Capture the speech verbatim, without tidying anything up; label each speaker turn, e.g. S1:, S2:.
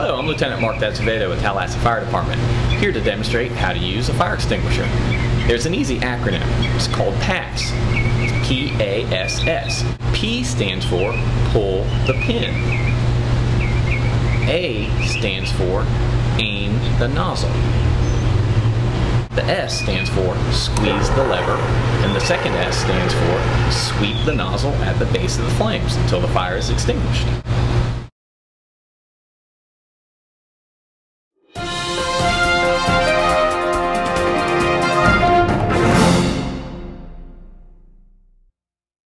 S1: Hello, I'm Lieutenant Mark Azevedo with Tallahassee Fire Department, here to demonstrate how to use a fire extinguisher. There's an easy acronym. It's called PASS. P A S S. P stands for pull the pin. A stands for aim the nozzle. The S stands for squeeze the lever, and the second S stands for sweep the nozzle at the base of the flames until the fire is extinguished.